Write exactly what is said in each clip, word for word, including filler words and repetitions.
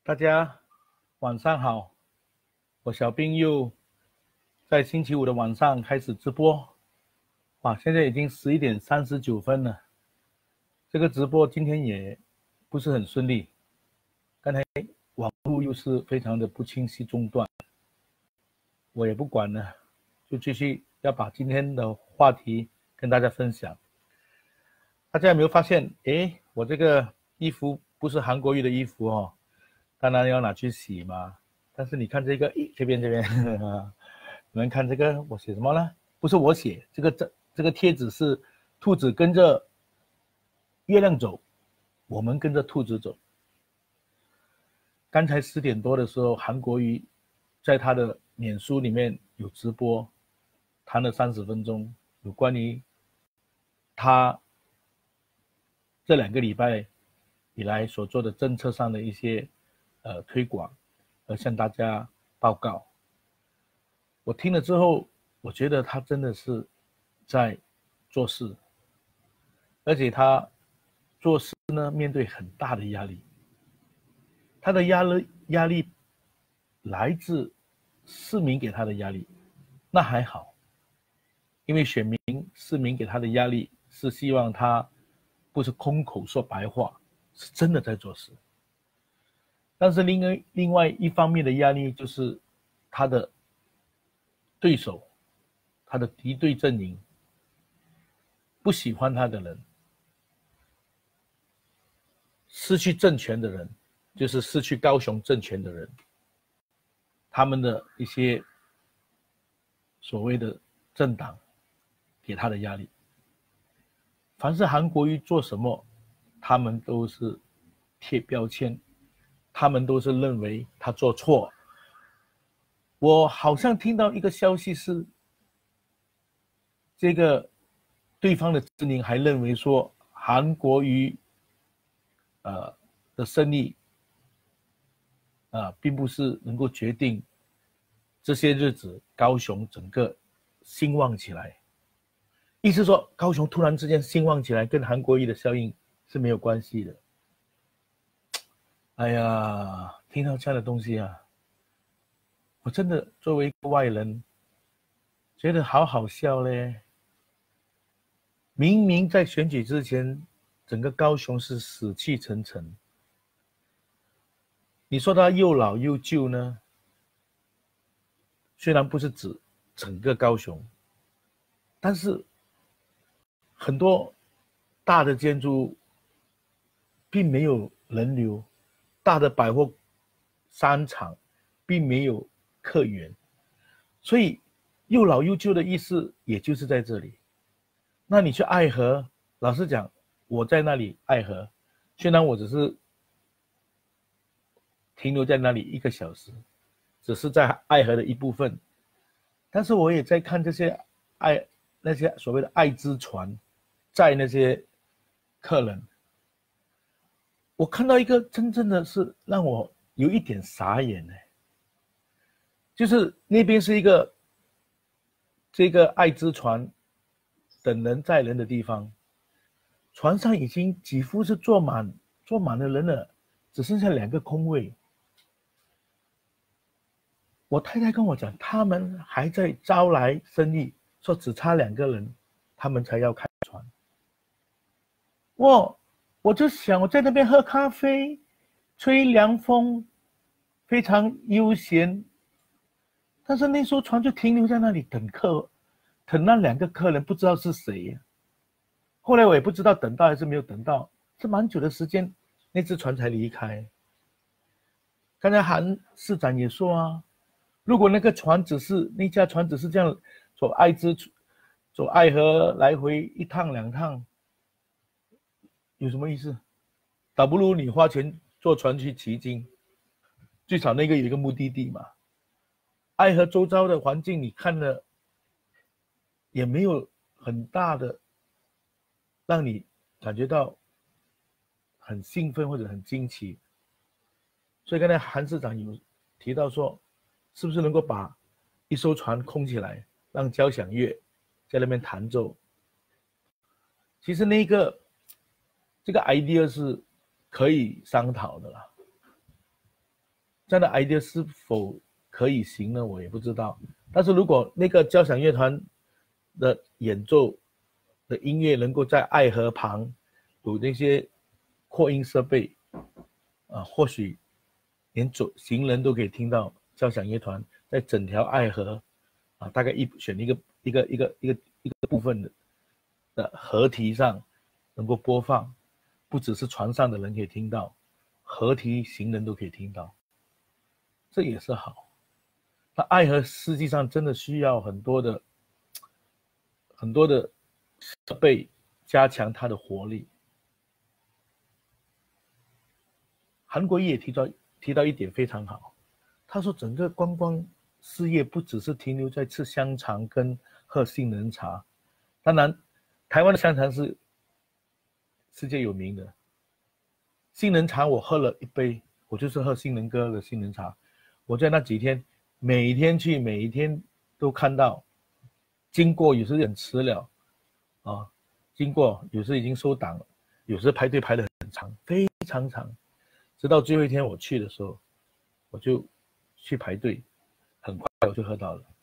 大家晚上好，我小兵又在星期五的晚上开始直播。哇，现在已经十一点三十九分了。这个直播今天也不是很顺利，刚才网络又是非常的不清晰中断，我也不管了，就继续要把今天的话题跟大家分享。大家有没有发现，诶，我这个衣服不是韩国瑜的衣服哦，当然要拿去洗嘛。但是你看这个，这边这边，你们看这个，我写什么呢？不是我写，这个这这个贴纸是兔子跟着月亮走，我们跟着兔子走。刚才十点多的时候，韩国瑜在他的脸书里面有直播，谈了三十分钟，有关于他这两个礼拜以来所做的政策上的一些呃推广，而向大家报告。我听了之后，我觉得他真的是在做事，而且他做事呢面对很大的压力，他的压力压力来自市民给他的压力，那还好，因为选民市民给他的压力是希望他不是空口说白话，是真的在做事。但是另外另外一方面的压力就是他的对手，他的敌对阵营，不喜欢他的人，失去政权的人，就是失去高雄政权的人，他们的一些所谓的政党给他的压力。凡是韩国瑜做什么，他们都是贴标签，他们都是认为他做错。我好像听到一个消息是，这个对方的阵营还认为说韩国瑜呃的胜利啊、呃，并不是能够决定这些日子高雄整个兴旺起来。意思说高雄突然之间兴旺起来，跟韩国瑜的效应是没有关系的。哎呀，听到这样的东西啊，我真的作为一个外人，觉得好好笑嘞。明明在选举之前，整个高雄是死气沉沉。你说他又老又旧呢？虽然不是指整个高雄，但是很多大的建筑并没有人流，大的百货商场并没有客源，所以又老又旧的意思也就是在这里。那你去爱河，老实讲，我在那里爱河，虽然我只是停留在那里一个小时，只是在爱河的一部分，但是我也在看这些爱那些所谓的爱之船载那些客人。我看到一个真正的是让我有一点傻眼呢，就是那边是一个这个爱之船等人载人的地方，船上已经几乎是坐满坐满了人了，只剩下两个空位。我太太跟我讲，他们还在招来生意，说只差两个人，他们才要开船。我我就想，我在那边喝咖啡，吹凉风，非常悠闲。但是那艘船就停留在那里等客，等那两个客人不知道是谁。后来我也不知道等到还是没有等到，是蛮久的时间，那只船才离开。刚才韩市长也说啊，如果那个船只是那架船只是这样走爱之走爱河来回一趟两趟，有什么意思？倒不如你花钱坐船去旗津，最少那个有一个目的地嘛。爱河周遭的环境你看了也没有很大的让你感觉到很兴奋或者很惊奇。所以刚才韩市长有提到说，是不是能够把一艘船空起来，让交响乐在那边弹奏？其实那个这个 idea 是可以商讨的啦。 这样的 idea 是否可以行呢？我也不知道。但是如果那个交响乐团的演奏的音乐能够在爱河旁有那些扩音设备，啊，或许连走行人都可以听到交响乐团在整条爱河啊，大概一选一个一个一个一个一个部分的的河堤上能够播放，不只是船上的人可以听到，河堤行人都可以听到，这也是好。那爱河实际上真的需要很多的很多的设备加强它的活力。韩国瑜也提到提到一点非常好，他说整个观光事业不只是停留在吃香肠跟喝杏仁茶，当然台湾的香肠是世界有名的，杏仁茶我喝了一杯，我就是喝杏仁哥的杏仁茶，我在那几天每天去，每一天都看到，经过有时很迟了啊，经过有时已经收档了，有时排队排得很长，非常长，直到最后一天我去的时候，我就去排队，很快我就喝到了。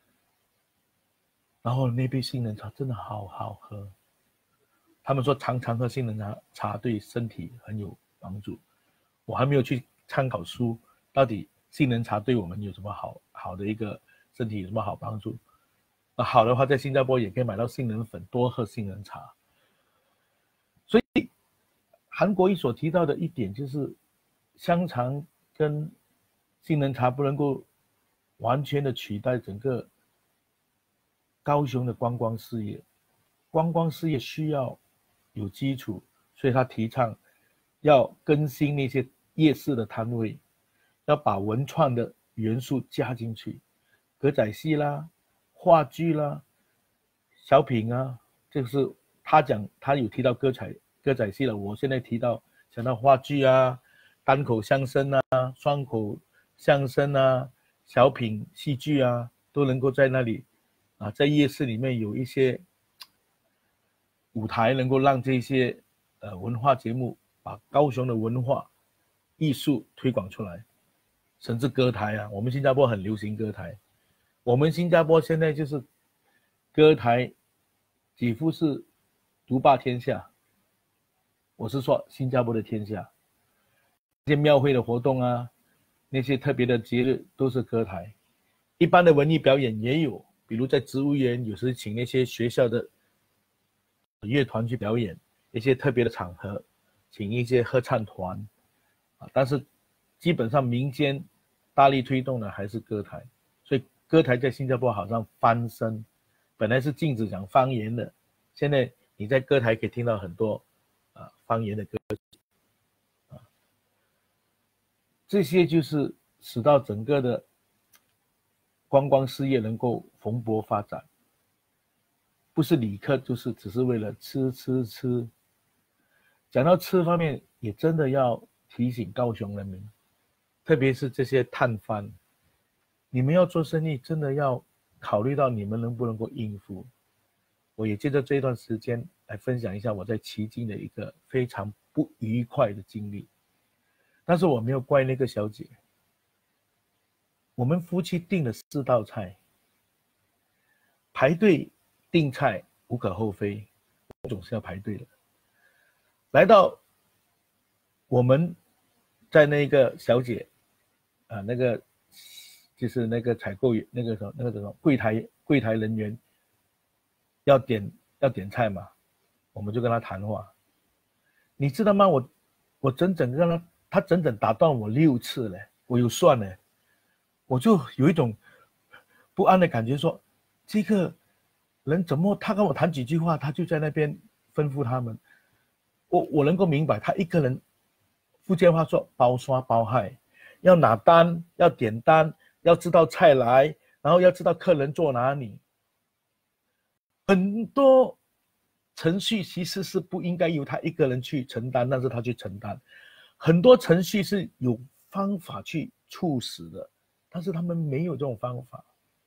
然后那杯杏仁茶真的好好喝，他们说常常喝杏仁茶茶对身体很有帮助。我还没有去参考书，到底杏仁茶对我们有什么好好的一个身体有什么好帮助？那好的话，在新加坡也可以买到杏仁粉，多喝杏仁茶。所以韩国瑜所提到的一点就是，香肠跟杏仁茶不能够完全的取代整个高雄的观光事业。观光事业需要有基础，所以他提倡要更新那些夜市的摊位，要把文创的元素加进去，歌仔戏啦、话剧啦、小品啊，就是他讲他有提到歌仔歌仔戏了，我现在提到想到话剧啊、单口相声啊、双口相声啊、小品戏剧啊，都能够在那里啊，在夜市里面有一些舞台，能够让这些呃文化节目把高雄的文化艺术推广出来，甚至歌台啊，我们新加坡很流行歌台，我们新加坡现在就是歌台几乎是独霸天下，我是说新加坡的天下，那些庙会的活动啊，那些特别的节日都是歌台，一般的文艺表演也有，比如在植物园有时请那些学校的乐团去表演，一些特别的场合请一些合唱团啊，但是基本上民间大力推动的还是歌台，所以歌台在新加坡好像翻身，本来是禁止讲方言的，现在你在歌台可以听到很多啊方言的歌曲啊，这些就是使到整个的观光事业能够蓬勃发展，不是旅客就是只是为了吃吃吃。讲到吃方面，也真的要提醒高雄人民，特别是这些摊贩，你们要做生意，真的要考虑到你们能不能够应付。我也借着这段时间来分享一下我在旗津的一个非常不愉快的经历，但是我没有怪那个小姐。我们夫妻订了四道菜，排队订菜无可厚非，总是要排队的。来到我们在那个小姐啊，那个就是那个采购员，那个什么那个什么柜台柜台人员要点要点菜嘛，我们就跟他谈话。你知道吗？我我整整跟他，他整整打断我六次嘞，我有算嘞，我就有一种不安的感觉说，这个人怎么他跟我谈几句话，他就在那边吩咐他们。我我能够明白，他一个人，福建话说包刷包害，要拿单，要点单，要知道菜来，然后要知道客人坐哪里，很多程序其实是不应该由他一个人去承担，但是他去承担，很多程序是有方法去促使的，但是他们没有这种方法。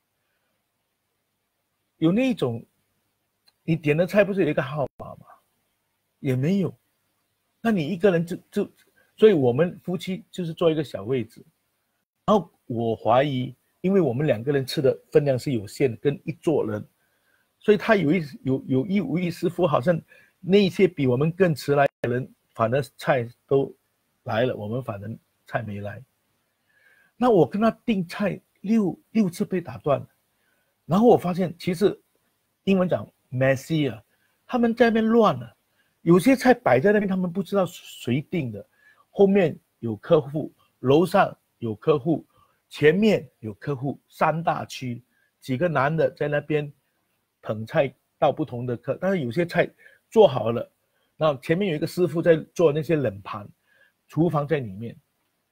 有那种，你点的菜不是有一个号码吗？也没有，那你一个人就就，所以我们夫妻就是坐一个小位置， 然后我怀疑，因为我们两个人吃的分量是有限的，跟一桌人，所以他有意有有意无意，师傅好像那些比我们更迟来的人，反而菜都来了，我们反正菜没来。那我跟他订菜六六次被打断，然后我发现其实英文讲 messy 啊，他们在那边乱了，有些菜摆在那边，他们不知道谁订的，后面有客户，楼上有客户，前面有客户，三大区，几个男的在那边捧菜到不同的客，但是有些菜做好了，然后前面有一个师傅在做那些冷盘，厨房在里面。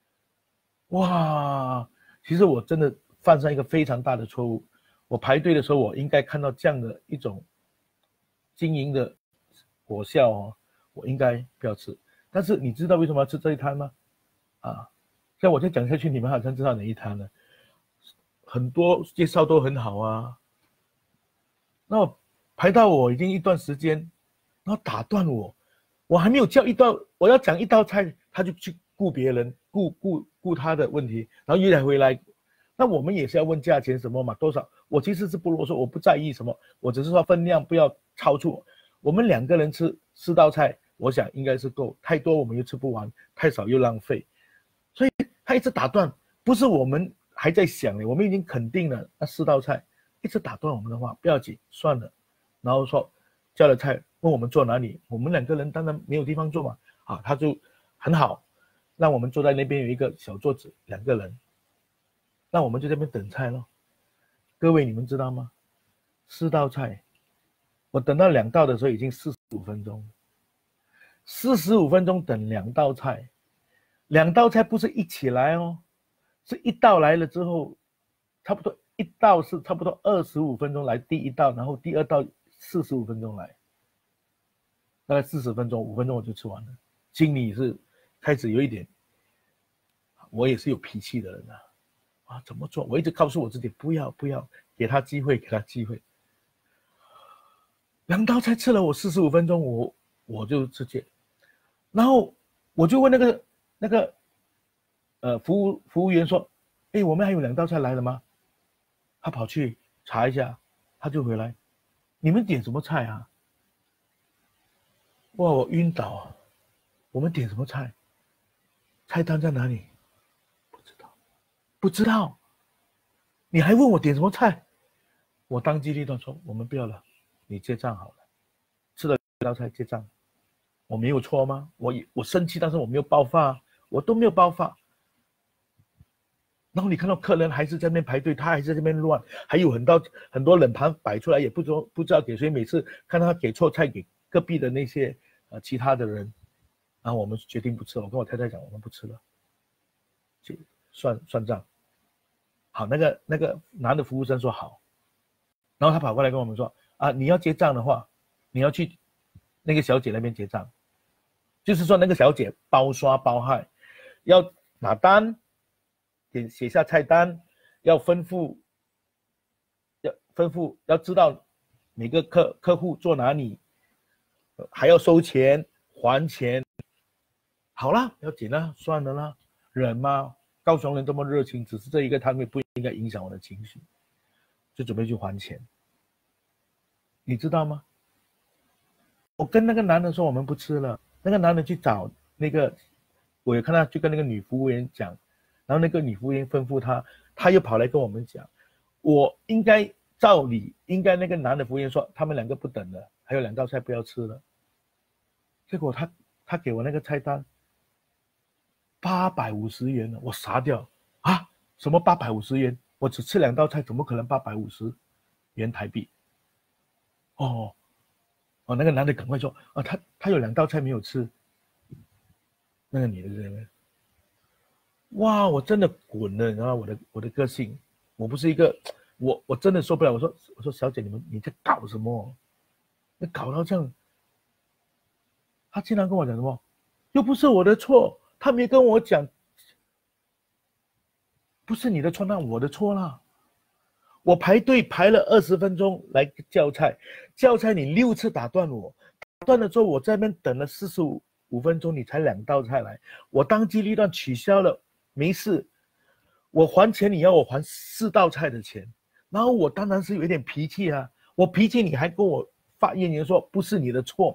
哇，其实我真的犯上一个非常大的错误。我排队的时候，我应该看到这样的一种经营的果效哦，我应该不要吃。但是你知道为什么要吃这一摊吗？啊，像我再讲下去，你们好像知道哪一摊了。很多介绍都很好啊。那我排到我已经一段时间，然后打断我，我还没有叫一道，我要讲一道菜，他就去顾别人，顾顾顾他的问题，然后又来回来。那我们也是要问价钱什么嘛，多少？我其实是不啰嗦，我不在意什么，我只是说分量不要超出。我们两个人吃四道菜，我想应该是够，太多我们又吃不完，太少又浪费。所以他一直打断，不是我们还在想呢，我们已经肯定了那四道菜，一直打断我们的话，不要紧，算了。然后说叫了菜，问我们坐哪里，我们两个人当然没有地方坐嘛，啊，他就很好，让我们坐在那边有一个小桌子，两个人，那我们就在那边等菜咯。各位你们知道吗？四道菜，我等到两道的时候已经四十五分钟，四十五分钟等两道菜，两道菜不是一起来哦，是一道来了之后，差不多一道是差不多二十五分钟来第一道，然后第二道四十五分钟来，大概四十分钟，五分钟我就吃完了。心里是开始有一点，我也是有脾气的人啊，啊怎么做？我一直告诉我自己不要不要，给他机会，给他机会。两道菜吃了我四十五分钟，我我就直接，然后我就问那个那个呃服务服务员说，哎，我们还有两道菜来了吗？他跑去查一下，他就回来，你们点什么菜啊？哇，我晕倒啊！我们点什么菜？菜单在哪里？不知道，不知道。你还问我点什么菜？我当机立断说，我们不要了，你结账好了。吃了一道菜结账，我没有错吗？我我生气，但是我没有爆发，我都没有爆发。然后你看到客人还是在那边排队，他还是在那边乱，还有很多很多冷盘摆出来，也不知道不知道给谁。每次看到他给错菜给隔壁的那些呃其他的人，然后我们决定不吃了。我跟我太太讲，我们不吃了，算算账。好，那个那个男的服务生说好，然后他跑过来跟我们说啊，你要结账的话，你要去那个小姐那边结账，就是说那个小姐包刷包害，要拿单。写下菜单，要吩咐，要吩咐，要知道每个客客户坐哪里，还要收钱还钱。好啦，要紧啦，算了啦，忍嘛。高雄人这么热情，只是这一个摊位不应该影响我的情绪，就准备去还钱。你知道吗？我跟那个男的说我们不吃了，那个男的去找那个，我有看到就跟那个女服务员讲。然后那个女服务员吩咐他，他又跑来跟我们讲，我应该照理应该那个男的服务员说他们两个不等了，还有两道菜不要吃了。结果他他给我那个菜单八百五十元了，我傻掉啊！什么八百五十元？我只吃两道菜，怎么可能八百五十元台币？哦哦，那个男的赶快说啊，他他有两道菜没有吃。那个女的在那边。哇，我真的滚了，你知道我的我的个性，我不是一个，我我真的受不了。我说我说小姐，你们你在搞什么？你搞到这样，他竟然跟我讲什么？又不是我的错，他没跟我讲，不是你的错，那我的错啦。我排队排了二十分钟来叫菜，叫菜你六次打断我，打断了之后我在那边等了四十五五分钟，你才两道菜来，我当机立断取消了。没事， 我还钱，你要我还四道菜的钱，然后我当然是有一点脾气啊，我脾气你还跟我发怨言说不是你的错，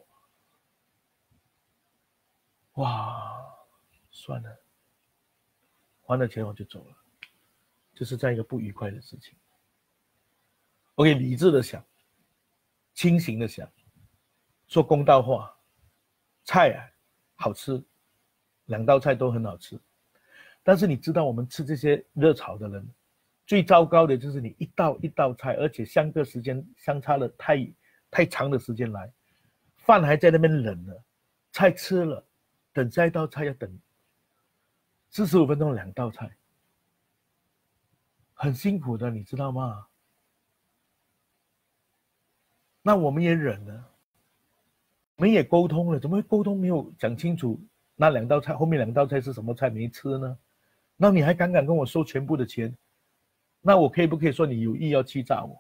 哇，算了，还了钱我就走了，就是这样一个不愉快的事情。OK， 理智的想，清醒的想，说公道话，菜啊好吃，两道菜都很好吃。但是你知道我们吃这些热炒的人，最糟糕的就是你一道一道菜，而且相隔时间相差了太太长的时间来，饭还在那边冷了，菜吃了，等下一道菜要等四十五分钟两道菜，很辛苦的，你知道吗？那我们也忍了，我们也沟通了，怎么会沟通没有讲清楚那两道菜后面两道菜是什么菜没吃呢？那你还敢敢跟我收全部的钱？那我可以不可以说你有意要欺诈我？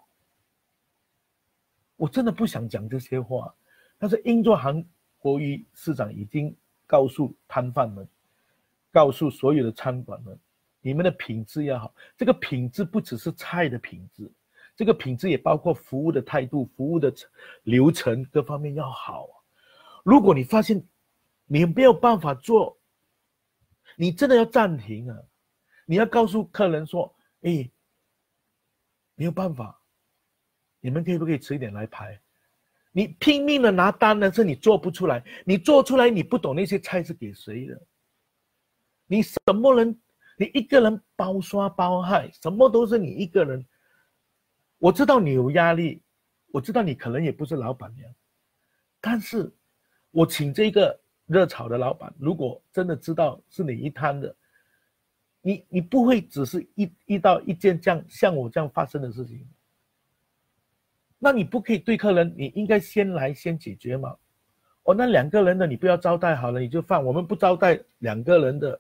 我真的不想讲这些话，但是英国韩国瑜市长已经告诉摊贩们，告诉所有的餐馆们，你们的品质要好。这个品质不只是菜的品质，这个品质也包括服务的态度、服务的流程各方面要好。如果你发现你没有办法做，你真的要暂停啊！你要告诉客人说：“哎，没有办法，你们可以不可以迟一点来排？”你拼命的拿单呢，是你做不出来。你做出来，你不懂那些菜是给谁的。你什么人？你一个人包刷包害，什么都是你一个人。我知道你有压力，我知道你可能也不是老板娘，但是我请这个热炒的老板，如果真的知道是你一摊的，你你不会只是一遇到一件这样像我这样发生的事情，那你不可以对客人，你应该先来先解决嘛。哦，那两个人的你不要招待好了，你就放，我们不招待两个人的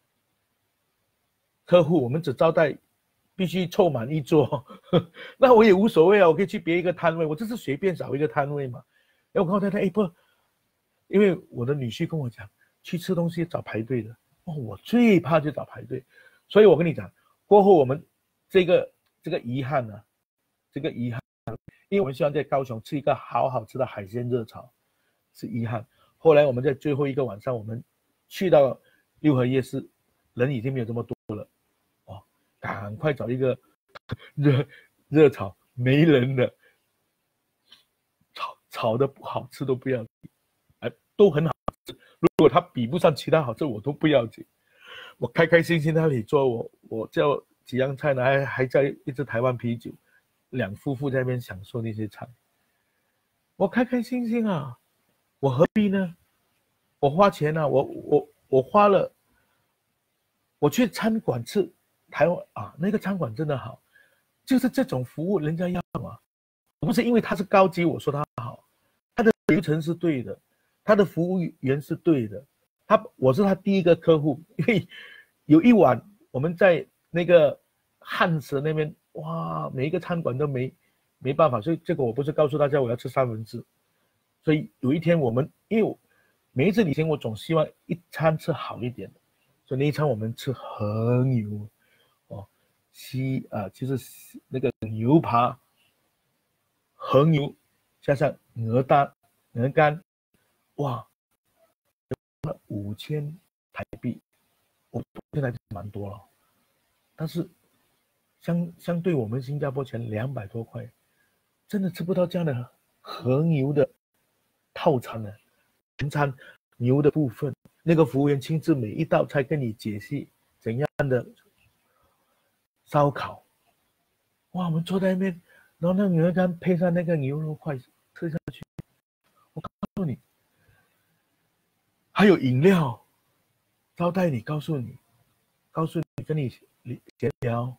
客户，我们只招待必须凑满一桌，那我也无所谓啊，我可以去别一个摊位，我这是随便找一个摊位嘛。哎，我跟我太太，哎不，因为我的女婿跟我讲，去吃东西找排队的，哦，我最怕就找排队，所以我跟你讲，过后我们这个这个遗憾呢、啊，这个遗憾，因为我们希望在高雄吃一个好好吃的海鲜热炒，是遗憾。后来我们在最后一个晚上，我们去到六合夜市，人已经没有这么多了，哦，赶快找一个热热炒没人的，炒炒的不好吃都不要紧，哎，都很好吃。如果它比不上其他好吃，我都不要紧。我开开心心在那里做，我我叫几样菜呢，还还在一支台湾啤酒，两夫妇在那边享受那些菜，我开开心心啊，我何必呢？我花钱啊，我我我花了，我去餐馆吃台湾啊，那个餐馆真的好，就是这种服务人家要啊，不是因为他是高级我说他好，他的流程是对的，他的服务员是对的，他我是他第一个客户，因为有一晚我们在那个汉舍那边，哇，每一个餐馆都没没办法，所以这个我不是告诉大家我要吃三文治，所以有一天我们因为每一次旅行我总希望一餐吃好一点，所以那一餐我们吃和牛，哦，西啊就是那个牛扒，和牛加上鹅蛋、鹅肝，哇，五千台币，我现在蛮多了，但是相相对我们新加坡钱两百多块，真的吃不到这样的和牛的套餐呢。全餐牛的部分，那个服务员亲自每一道菜跟你解析怎样的烧烤，哇，我们坐在那边，然后那个牛肉干配上那个牛肉块吃下去，我告诉你，还有饮料招待你，告诉你，告诉你跟你闲聊，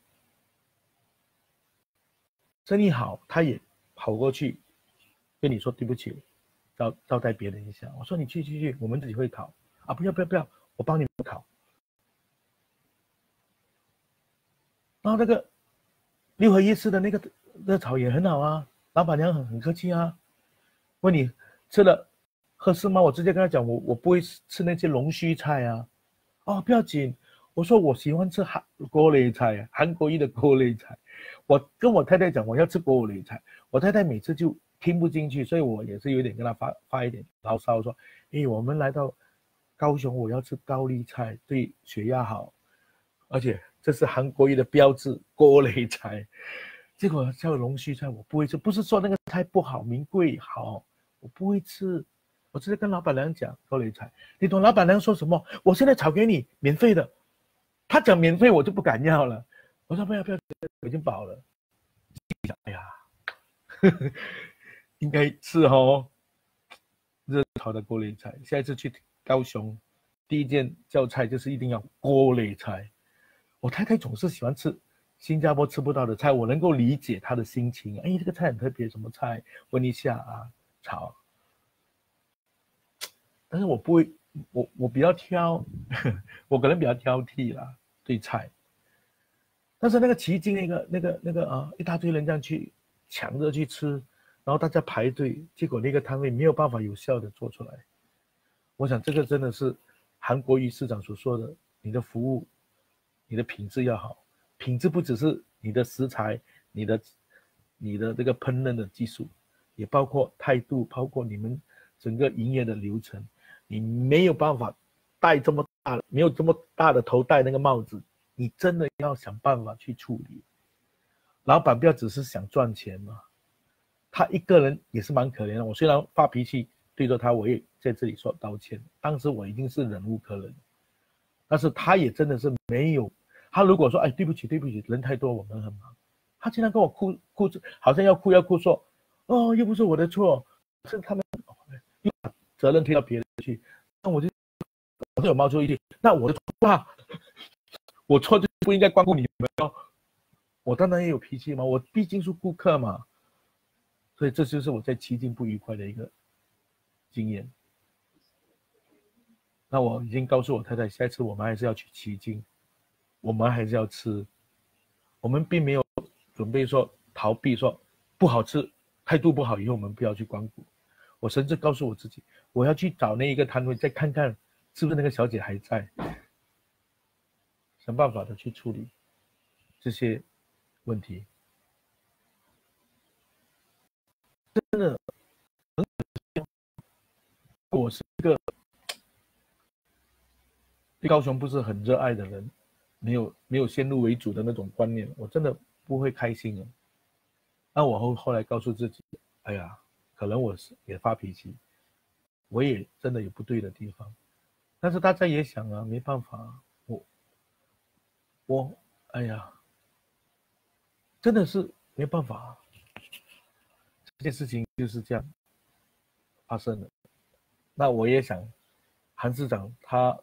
生意好，他也跑过去跟你说对不起。招招待别人一下，我说你去去去，我们自己会烤啊！不要不要不要，我帮你们烤。然后那个六合夜市的那个热炒也很好啊，老板娘很很客气啊，问你吃了合适吗？我直接跟他讲，我我不会吃那些龙须菜啊，哦不要紧， 我说我喜欢吃韩锅擂菜，韩国裔的锅擂菜。我跟我太太讲我要吃锅擂菜，我太太每次就听不进去，所以我也是有点跟她发发一点牢骚说，诶，我们来到高雄，我要吃高丽菜，对血压好，而且这是韩国裔的标志锅擂菜。结果叫龙须菜我不会吃，不是说那个菜不好，名贵好，我不会吃。我直接跟老板娘讲锅擂菜，你懂老板娘说什么？我现在炒给你，免费的。他讲免费我就不敢要了，我说不要不要，我已经饱了。哎呀，呵呵应该是哦，热炒的锅擂菜。下一次去高雄，第一件叫菜就是一定要锅擂菜。我太太总是喜欢吃新加坡吃不到的菜，我能够理解她的心情。哎，这个菜很特别，什么菜？问一下啊，炒。但是我不会，我我比较挑，我可能比较挑剔啦。对菜，但是那个奇经那个那个那个啊，一大堆人这样去抢着去吃，然后大家排队，结果那个摊位没有办法有效的做出来。我想这个真的是韩国瑜市长所说的，你的服务，你的品质要好，品质不只是你的食材，你的你的这个烹饪的技术，也包括态度，包括你们整个营业的流程，你没有办法戴这么大，没有这么大的头戴那个帽子，你真的要想办法去处理。老板不要只是想赚钱嘛，他一个人也是蛮可怜的。我虽然发脾气对着他，我也在这里说道歉，当时我已经是忍无可忍，但是他也真的是没有，他如果说哎对不起对不起，人太多我们很忙，他经常跟我哭哭，好像要哭要哭说，哦又不是我的错，是他们又把责任推到别人去，那我就我就有冒出一句，那我的错啊，我错就不应该光顾你们哦，我当然也有脾气嘛，我毕竟是顾客嘛，所以这就是我在奇经不愉快的一个经验。那我已经告诉我太太，下一次我们还是要去奇经，我们还是要吃，我们并没有准备说逃避说不好吃，态度不好以后我们不要去光顾。我甚至告诉我自己，我要去找那一个摊位，再看看是不是那个小姐还在，想办法的去处理这些问题。真的很可惜，我是一个对高雄不是很热爱的人，没有没有先入为主的那种观念，我真的不会开心的。那我后后来告诉自己，哎呀，可能我是也发脾气，我也真的有不对的地方，但是大家也想啊，没办法，我我哎呀，真的是没办法，这件事情就是这样发生的。那我也想，韩市长他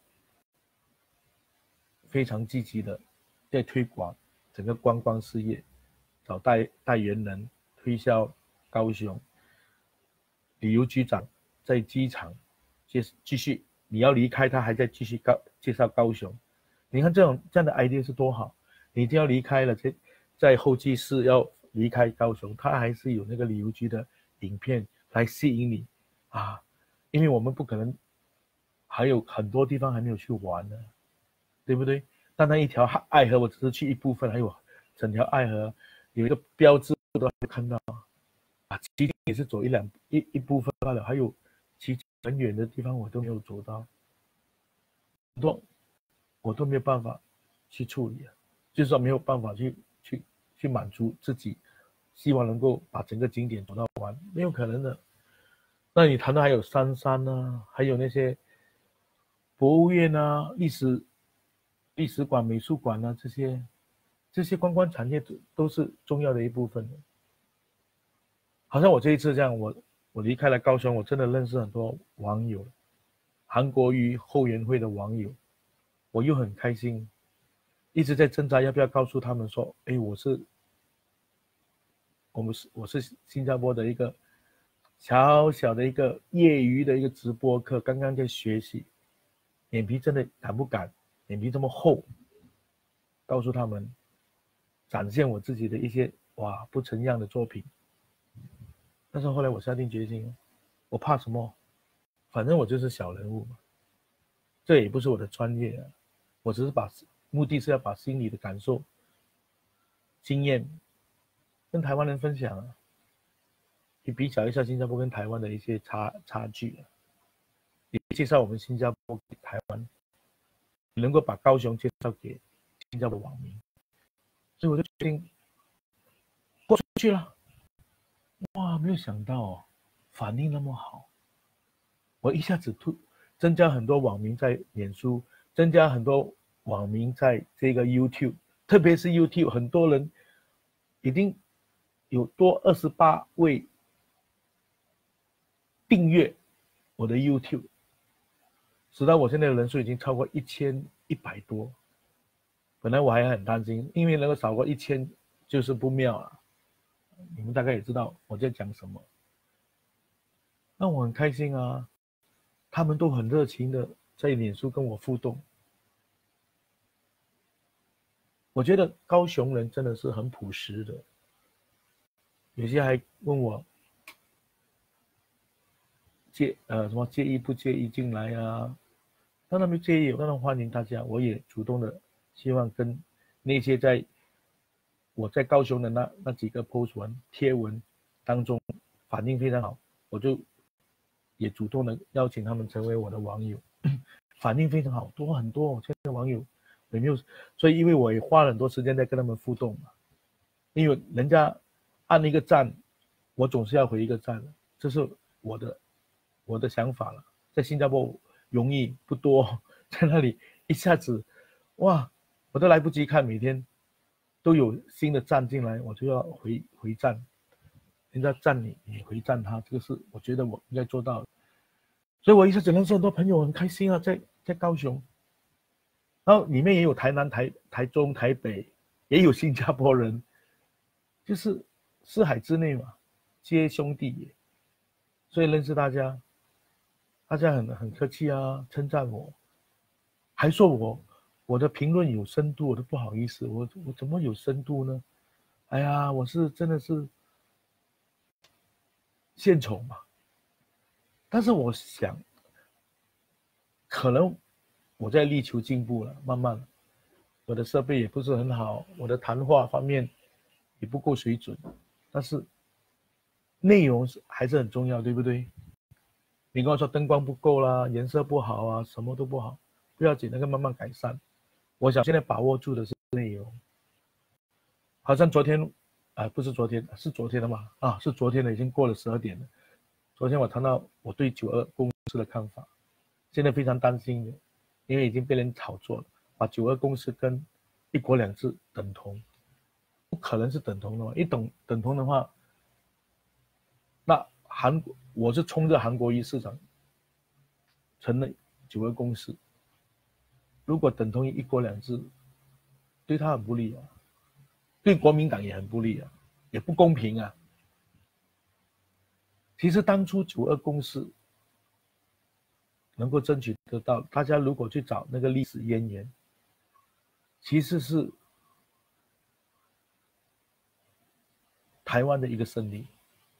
非常积极的在推广整个观光事业，找代代言人推销高雄。旅游局长在机场继继续，你要离开他还在继续高介绍高雄。你看这种这样的 idea 是多好，你一定要离开了，在在候机室要离开高雄，他还是有那个旅游局的影片来吸引你啊，因为我们不可能还有很多地方还没有去玩呢，对不对？单单一条爱河我只是去一部分，还有整条爱河有一个标志都还没看到啊，奇经也是走一两一一部分罢了，还有其很远的地方我都没有走到，很多我都没有办法去处理啊，就是说没有办法去去去满足自己，希望能够把整个景点走到完，没有可能的。那你谈到还有三山啊，还有那些博物院啊、历史历史馆、美术馆啊，这些这些观光产业都都是重要的一部分的。好像我这一次这样，我我离开了高雄，我真的认识很多网友，韩国瑜后援会的网友，我又很开心，一直在挣扎要不要告诉他们说，哎，我是我们是我是新加坡的一个小小的一个业余的一个直播课，刚刚在学习，脸皮真的敢不敢？脸皮这么厚，告诉他们，展现我自己的一些哇不成样的作品。但是后来我下定决心，我怕什么？反正我就是小人物嘛，这也不是我的专业啊，我只是把目的是要把心里的感受、经验跟台湾人分享啊，去比较一下新加坡跟台湾的一些差差距啊，也介绍我们新加坡给台湾，能够把高雄介绍给新加坡网民，所以我就决定过出去了。哇，没有想到哦，反应那么好，我一下子突增加很多网民在脸书，增加很多网民在这个 YouTube， 特别是 YouTube， 很多人已经有多二十八位订阅我的 YouTube， 使到我现在的人数已经超过一千一百多。本来我还很担心，因为能够少过一千就是不妙啊。你们大概也知道我在讲什么。那我很开心啊，他们都很热情的在脸书跟我互动。我觉得高雄人真的是很朴实的，有些还问我介呃什么介意不介意进来啊？当然没介意，当然欢迎大家。我也主动的希望跟那些在我在高雄的那那几个 post 文贴文当中反应非常好，我就也主动的邀请他们成为我的网友，反应非常好，多很多。现在网友有没有？所以因为我也花了很多时间在跟他们互动嘛，因为人家按一个赞，我总是要回一个赞的，这是我的我的想法了。在新加坡容易不多，在那里一下子，哇，我都来不及看，每天都有新的赞进来，我就要回回赞。人家赞你，你回赞他，这个是我觉得我应该做到的。所以我一下子认识很多朋友，很开心啊，在在高雄，然后里面也有台南、台台中、台北，也有新加坡人，就是四海之内嘛，皆兄弟也。所以认识大家，大家很很客气啊，称赞我，还说我我的评论有深度，我都不好意思，我我怎么有深度呢？哎呀，我是真的是献丑嘛。但是我想，可能我在力求进步了，慢慢，我的设备也不是很好，我的谈话方面也不够水准，但是内容还是很重要，对不对？你跟我说灯光不够啦，颜色不好啊，什么都不好，不要紧，那个慢慢改善。我想现在把握住的是内容。好像昨天，啊、呃，不是昨天，是昨天的嘛？啊，是昨天的，已经过了十二点了。昨天我谈到我对九二共识的看法，现在非常担心的，因为已经被人炒作了，把九二共识跟一国两制等同，不可能是等同的嘛？一等等同的话，那韩国我是冲着韩国瑜市长成了九二共识，如果等同于一国两制，对他很不利啊，对国民党也很不利啊，也不公平啊。其实当初九二共识能够争取得到，大家如果去找那个历史渊源，其实是台湾的一个胜利。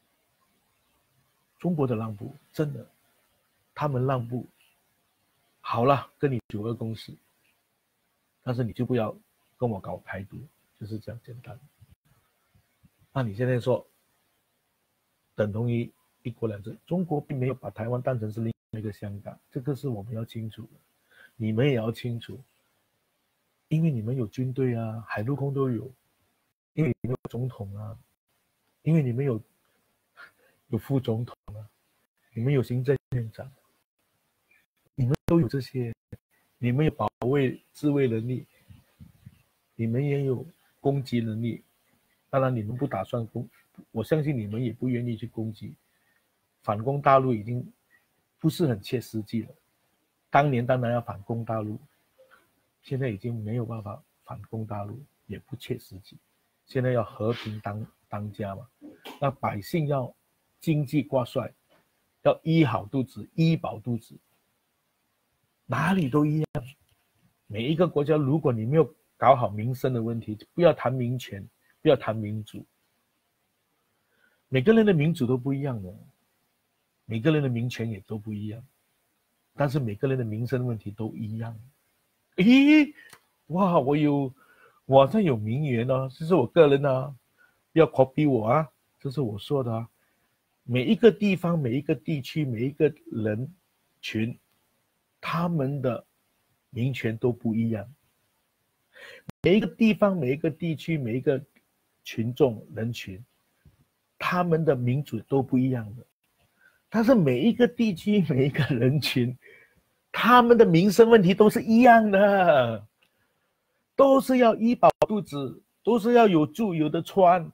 中国的让步，真的，他们让步，好了，跟你九二共识，但是你就不要跟我搞台独，就是这样简单。那你现在说等同于一国两制，中国并没有把台湾当成是另外一个香港，这个是我们要清楚的，你们也要清楚，因为你们有军队啊，海陆空都有，因为你们有总统啊，因为你们有有副总统啊，你们有行政院长，你们都有这些，你们有保卫自卫能力，你们也有攻击能力，当然你们不打算攻，我相信你们也不愿意去攻击。反攻大陆已经不是很切实际了，当年当然要反攻大陆，现在已经没有办法反攻大陆，也不切实际。现在要和平当当家嘛，那百姓要经济挂帅，要医好肚子，医饱肚子，哪里都一样。每一个国家，如果你没有搞好民生的问题，不要谈民权，不要谈民主，每个人的民主都不一样的。每个人的民权也都不一样，但是每个人的民生问题都一样。咦， 哇，我有，我好像有名言哦，这是我个人啊，不要 copy 我啊，这是我说的啊。每一个地方、每一个地区、每一个人群，他们的民权都不一样。每一个地方、每一个地区、每一个群众人群，他们的民主都不一样的。但是每一个地区、每一个人群，他们的民生问题都是一样的，都是要医饱肚子，都是要有住有的穿。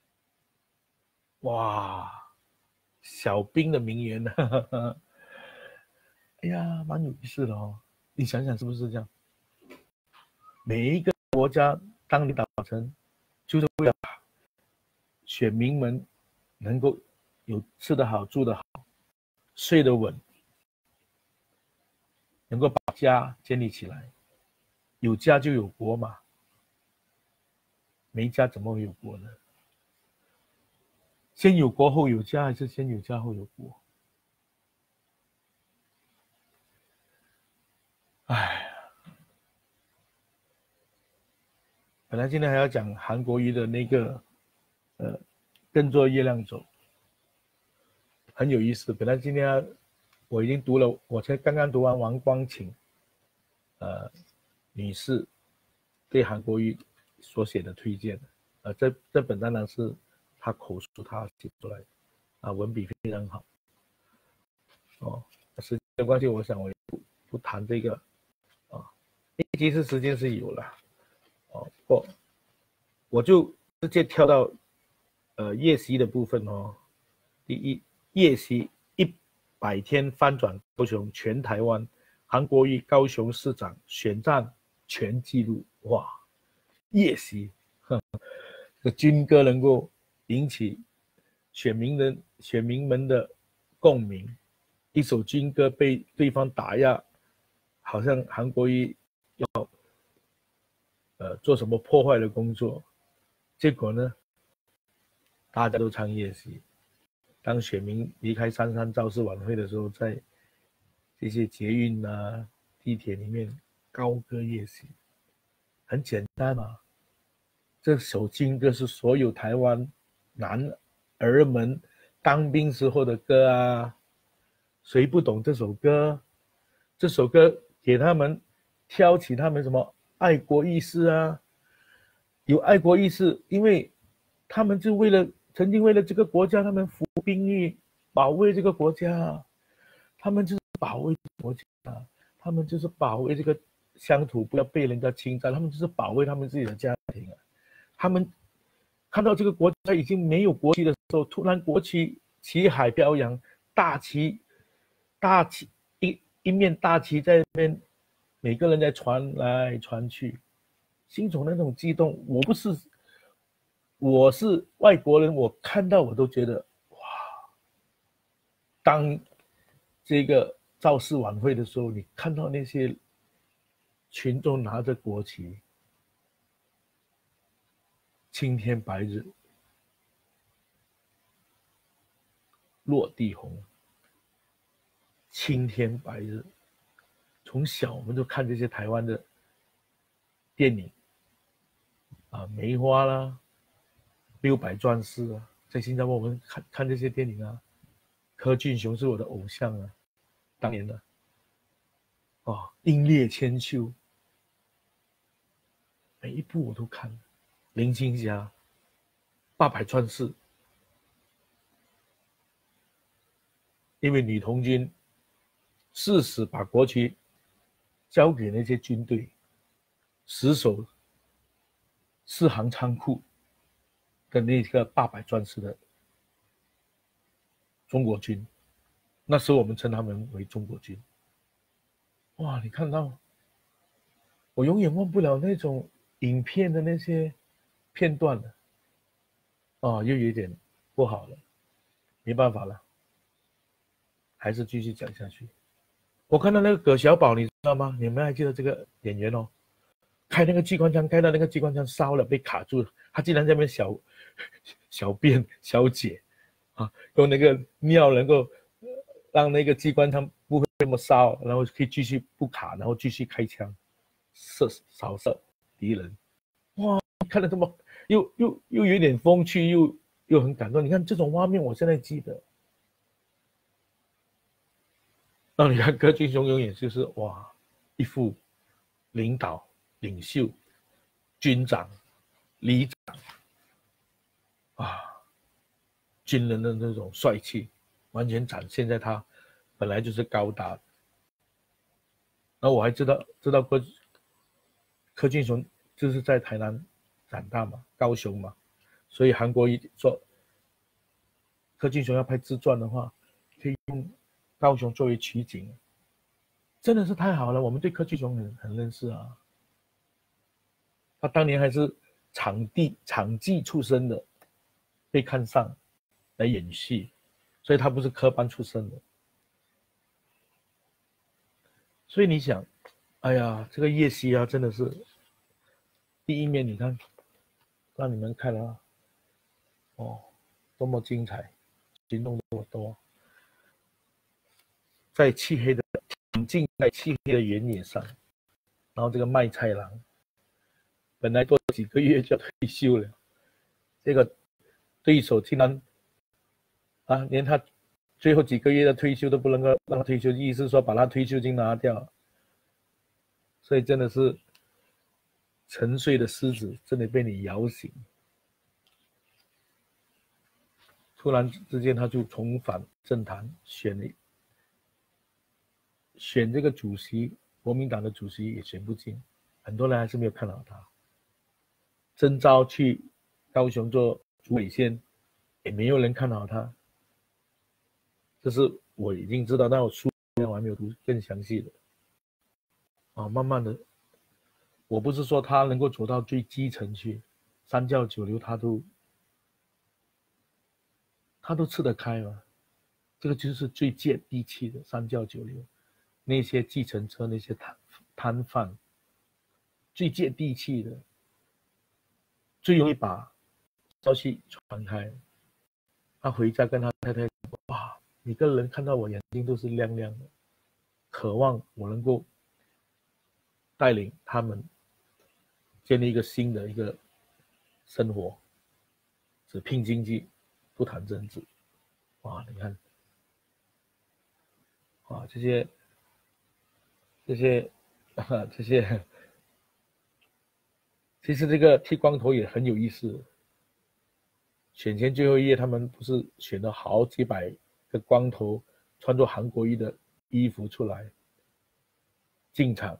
哇，小兵的名言，呵呵，哎呀，蛮有意思的哦。你想想是不是这样？每一个国家当领导层，就是为了选民们能够有吃得好、住得好、睡得稳，能够把家建立起来。有家就有国嘛，没家怎么会有国呢？先有国后有家，还是先有家后有国？哎，本来今天还要讲韩国瑜的那个，呃，耕作月亮走，很有意思。本来今天我已经读了，我才刚刚读完王光琴，呃，女士对韩国瑜所写的推荐，呃，这这本当然是她口述她写出来的，啊，文笔非常好。哦，时间的关系，我想我也不不谈这个，啊，其实时间是有了，哦，不过我就直接跳到，呃，夜袭的部分哦。第一，夜袭一百天翻转高雄全台湾，韩国瑜高雄市长选战全纪录，哇！夜袭，呵呵，这个军歌能够引起选民的选民们的共鸣。一首军歌被对方打压，好像韩国瑜要呃做什么破坏的工作，结果呢，大家都唱夜袭。当选民离开三三造势晚会的时候，在这些捷运啊、地铁里面高歌夜袭，很简单嘛。这首军歌是所有台湾男儿们当兵时候的歌啊。谁不懂这首歌？这首歌给他们挑起他们什么爱国意识啊？有爱国意识，因为他们就为了曾经为了这个国家，他们服兵役，保卫这个国家，他们就是保卫国家，他们就是保卫这个乡土不要被人家侵占，他们就是保卫他们自己的家庭啊。他们看到这个国家已经没有国旗的时候，突然国旗旗海飘扬，大旗。大旗一一面大旗在那边，每个人在传来传去，心中那种激动，我不是，我是外国人，我看到我都觉得哇！当这个造势晚会的时候，你看到那些群众拿着国旗，青天白日，落地红。青天白日，从小我们就看这些台湾的电影啊，梅花啦，六百壮士啊，在新加坡我们看看这些电影啊，柯俊雄是我的偶像啊，当年的哦，英烈千秋，每一部我都看，林青霞，八百壮士，因为女童军。誓死把国旗交给那些军队，死守四行仓库的那个八百壮士的中国军，那时候我们称他们为中国军。哇，你看到，我永远忘不了那种影片的那些片段了，哦，又有点不好了，没办法了，还是继续讲下去。我看到那个葛小宝，你知道吗？你们还记得这个演员哦？开那个机关枪，开到那个机关枪烧了，被卡住了。他竟然在那边小小便小解啊，用那个尿能够让那个机关枪不会那么烧，然后可以继续不卡，然后继续开枪。 射扫射敌人。哇，看得这么又又又有点风趣，又又很感动。你看这种画面，我现在记得。那你看柯俊雄永远就是哇，一副领导、领袖、军长、里长啊，军人的那种帅气，完全展现在他本来就是高大的。然后我还知道知道柯柯俊雄就是在台南长大嘛，高雄嘛，所以韩国瑜说柯俊雄要拍自传的话，可以用高雄作为取景，真的是太好了。我们对柯俊雄很很认识啊，他当年还是场地场记出身的，被看上来演戏，所以他不是科班出身的。所以你想，哎呀，这个叶希啊，真的是第一面，你看，让你们看了，哦，多么精彩，行动多么多，在漆黑的挺进在漆黑的原野上，然后这个卖菜郎，本来多几个月就要退休了，这个对手竟然啊，连他最后几个月的退休都不能够让他退休，意思是说把他退休金拿掉，所以真的是沉睡的狮子真的被你摇醒，突然之间他就重返政坛，选了选这个主席，国民党的主席也选不进，很多人还是没有看好他。征召去高雄做主委县，也没有人看好他。这是我已经知道，但我书我还没有读更详细的。啊，慢慢的，我不是说他能够走到最基层去，三教九流他都他都吃得开嘛。这个就是最接地气的三教九流，那些计程车那些摊摊贩，最接地气的，最容易把消息传开。他回家跟他太太说：“哇，每个人看到我眼睛都是亮亮的，渴望我能够带领他们建立一个新的一个生活，只拼经济，不谈政治。”哇，你看，哇，这些这些啊这些，其实这个剃光头也很有意思。选前最后一页，他们不是选了好几百个光头，穿着韩国瑜的衣服出来进场。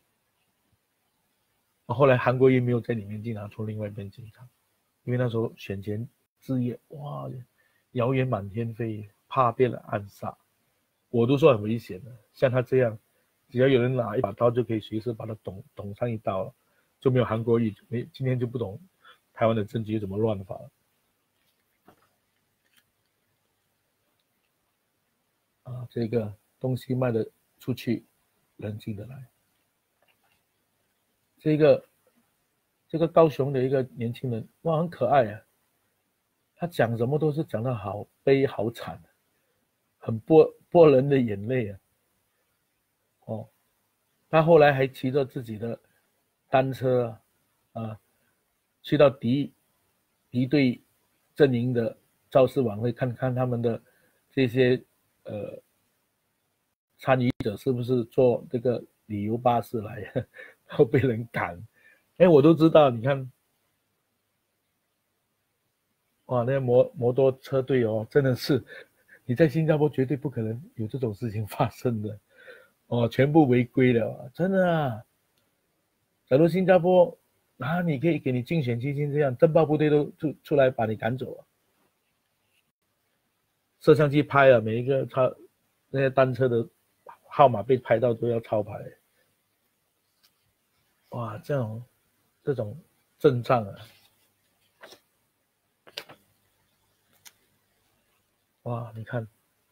后来韩国瑜没有在里面进场，从另外一边进场，因为那时候选前之夜，哇，谣言满天飞，怕被人暗杀，我都说很危险的。像他这样，只要有人拿一把刀，就可以随时把他捅捅上一刀了，就没有韩国瑜，没今天就不懂台湾的政局怎么乱法了。啊，这个东西卖得出去，人进得来。这个这个高雄的一个年轻人，哇，很可爱啊。他讲什么都是讲得好悲好惨，很剥剥人的眼泪啊。哦，他后来还骑着自己的单车啊，啊去到敌敌对阵营的造势晚会，看看他们的这些呃参与者是不是坐这个旅游巴士来，然后被人赶。哎，我都知道，你看，哇，那摩摩托车队哦，真的是你在新加坡绝对不可能有这种事情发生的，哦，全部违规了，真的啊。假如新加坡啊，你可以给你竞选基金这样，政报部队都出出来把你赶走了，摄像机拍了每一个超那些单车的号码被拍到都要抄牌。哇，这种这种阵仗啊，哇，你看，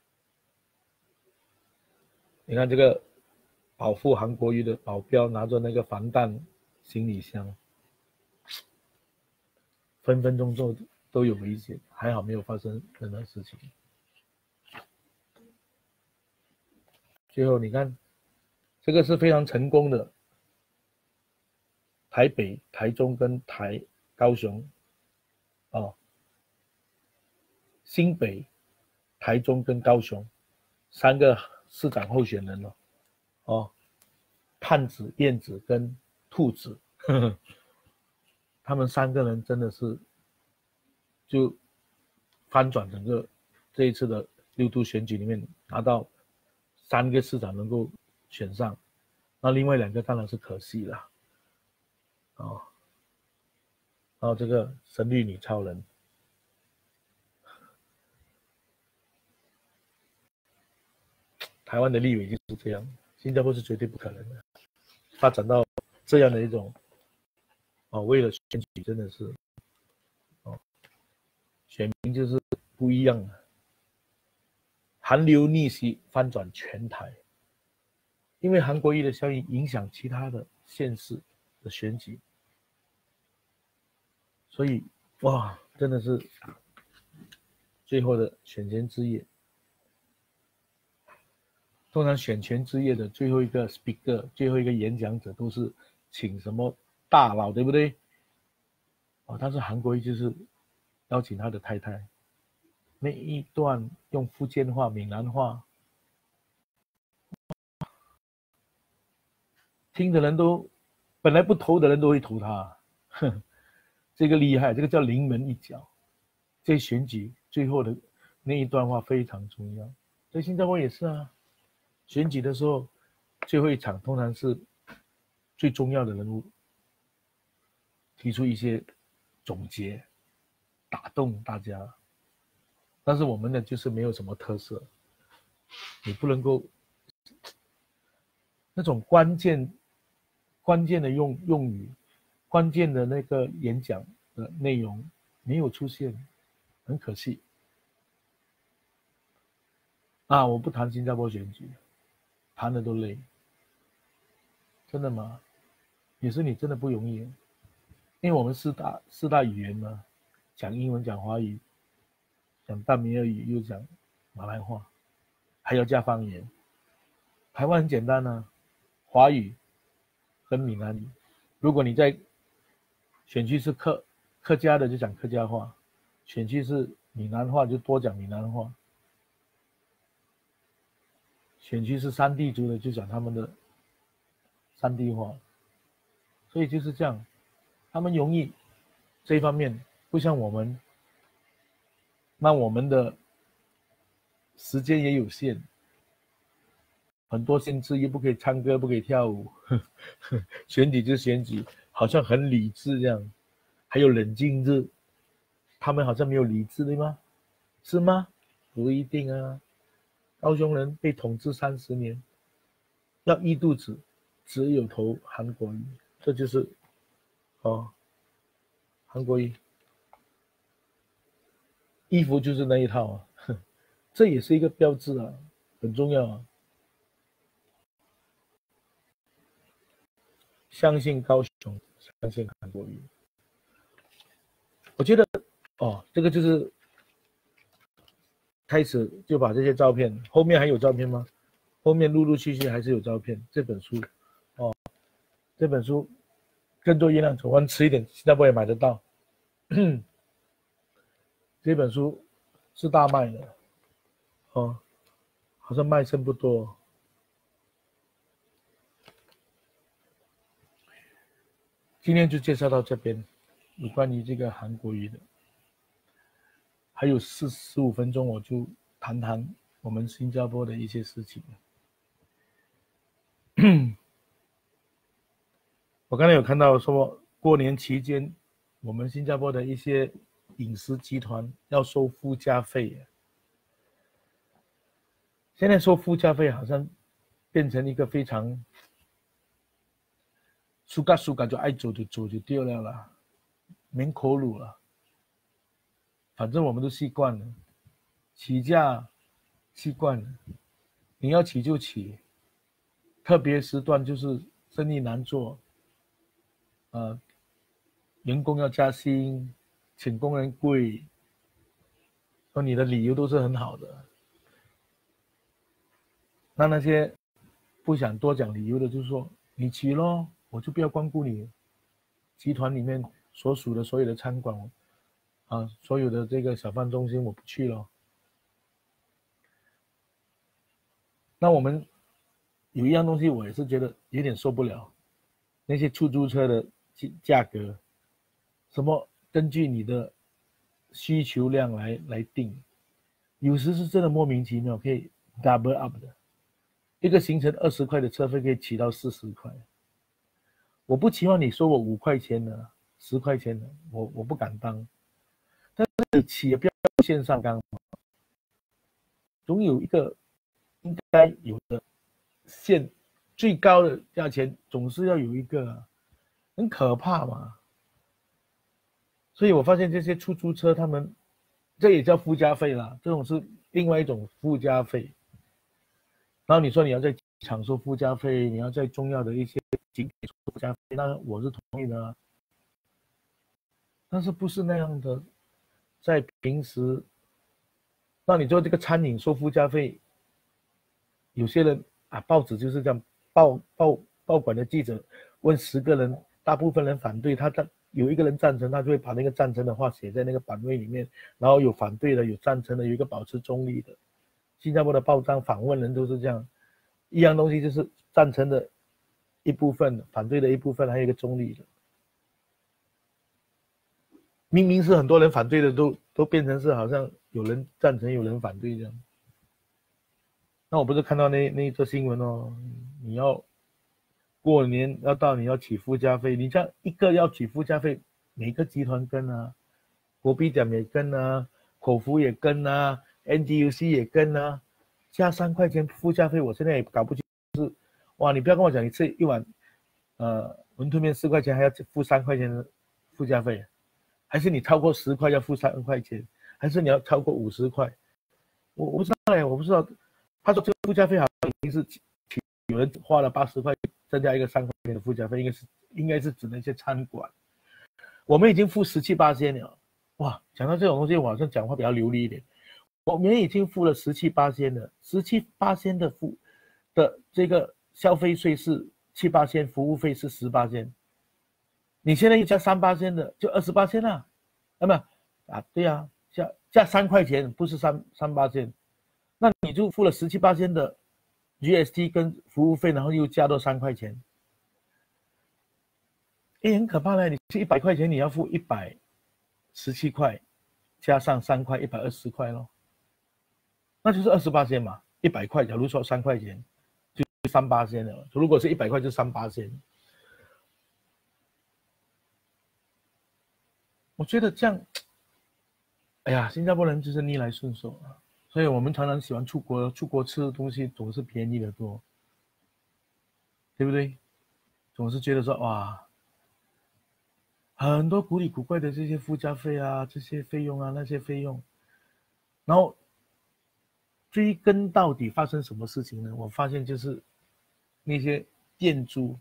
你看这个保护韩国瑜的保镖拿着那个防弹行李箱，分分钟钟都有危险，还好没有发生任何事情。最后你看，这个是非常成功的台北、台中跟台高雄，哦，新北、台中跟高雄三个市长候选人了，哦，盼子、燕子跟兔子，呵呵，他们三个人真的是就翻转整个这一次的六都选举里面拿到三个市长能够选上，那另外两个当然是可惜了，哦，然后这个神力女超人，台湾的立委就是这样，新加坡是绝对不可能的，发展到这样的一种，哦，为了选举真的是，哦，选民就是不一样的，韩流逆袭翻转全台，因为韩国瑜的效应影响其他的县市的选举，所以哇，真的是最后的选前之夜。通常选前之夜的最后一个 speaker， 最后一个演讲者都是请什么大佬，对不对？哦，但是韩国瑜就是邀请他的太太，那一段用福建话、闽南话，听的人都本来不投的人都会投他，哼，这个厉害，这个叫临门一脚。这选举最后的那一段话非常重要，在新加坡也是啊。选举的时候，最后一场通常是最重要的人物提出一些总结，打动大家。但是我们呢，就是没有什么特色，你不能够那种关键、关键的用用语、关键的那个演讲的内容没有出现，很可惜。啊，我不谈新加坡选举。谈的都累，真的吗？也是你真的不容易，因为我们四大四大语言嘛，讲英文、讲华语、讲淡米尔语，又讲马来话，还要加方言。台湾很简单啊，华语跟闽南语。如果你在选区是客客家的，就讲客家话；选区是闽南话，就多讲闽南话。选区是山地族的，就讲他们的山地话，所以就是这样，他们容易这一方面不像我们，那我们的时间也有限，很多限制，又不可以唱歌，不可以跳舞，呵呵，选举就选举，好像很理智这样，还有冷静日，他们好像没有理智对吗？是吗？不一定啊。高雄人被统治三十年，要一肚子，只有投韩国瑜，这就是哦，韩国瑜衣服就是那一套啊，这也是一个标志啊，很重要啊。相信高雄，相信韩国瑜。我觉得哦，这个就是开始就把这些照片，后面还有照片吗？后面陆陆续续还是有照片。这本书，哦，这本书更多月亮丑湾迟一点，新加坡也买得到。这本书是大卖的，哦，好像卖剩不多。今天就介绍到这边，有关于这个韩国瑜的。还有四十五分钟，我就谈谈我们新加坡的一些事情。我刚才有看到说，过年期间，我们新加坡的一些饮食集团要收附加费。现在收附加费好像变成一个非常苏嘎苏嘎就爱做就做就对了啦，免口乳了。反正我们都习惯了，起价习惯了，你要起就起，特别时段就是生意难做，呃，员工要加薪，请工人贵，说你的理由都是很好的。那那些不想多讲理由的，就说你起咯，我就不要光顾你。 集团里面所属的所有的餐馆啊，所有的这个小贩中心我不去了。那我们有一样东西我也是觉得有点受不了，那些出租车的价格，什么根据你的需求量来来定，有时是真的莫名其妙，可以 double up 的，一个行程二十块的车费可以起到四十块。我不期望你收我五块钱的、十块钱的，我我不敢当。但是你起也不要线上刚，总有一个应该有的线，最高的价钱总是要有一个，很可怕嘛。所以我发现这些出租车他们，这也叫附加费啦，这种是另外一种附加费。然后你说你要在机场收附加费，你要在重要的一些景点收附加费，那我是同意的啊。但是不是那样的，在平时，那你做这个餐饮收附加费，有些人啊，报纸就是这样，报报报馆的记者问十个人，大部分人反对，他有一个人赞成，他就会把那个赞成的话写在那个版位里面，然后有反对的，有赞成的，有一个保持中立的。新加坡的报章访问人都是这样，一样东西就是赞成的一部分，反对的一部分，还有一个中立的。明明是很多人反对的，都都变成是好像有人赞成，有人反对这样。那我不是看到那那一则新闻哦，你要过年要到，你要起附加费，你这样一个要起附加费，每个集团跟啊，国币奖也跟啊，口福也跟啊 ，N T U C 也跟啊，加三块钱附加费，我现在也搞不清楚是，哇，你不要跟我讲你吃一碗，呃，馄饨面四块钱还要付三块钱的附加费，还是你超过十块要付三块钱，还是你要超过五十块？我我不知道哎，我不知道。他说这个附加费好像已经是有人花了八十块增加一个三块钱的附加费，应该是应该是指那些餐馆。我们已经付十七八千了，哇！讲到这种东西，我好像讲话比较流利一点。我们已经付了十七八千了，十七八千的付的这个消费税是七八千，服务费是十八千。你现在又加三八千的，就二十八千了，那么啊，对啊，加加三块钱，不是三三八千。那你就付了十七八千的 G S T 跟服务费，然后又加多三块钱，哎，很可怕嘞！你是一百块钱，你要付一百十七块，加上三块，一百二十块咯，那就是二十八千嘛。一百块，假如说三块钱，就三八千了。如果是一百块，就三八千。我觉得这样，哎呀，新加坡人就是逆来顺受啊。所以我们常常喜欢出国，出国吃的东西总是便宜的多，对不对？总是觉得说哇，很多古里古怪的这些附加费啊，这些费用啊，那些费用，然后追根到底发生什么事情呢？我发现就是那些店租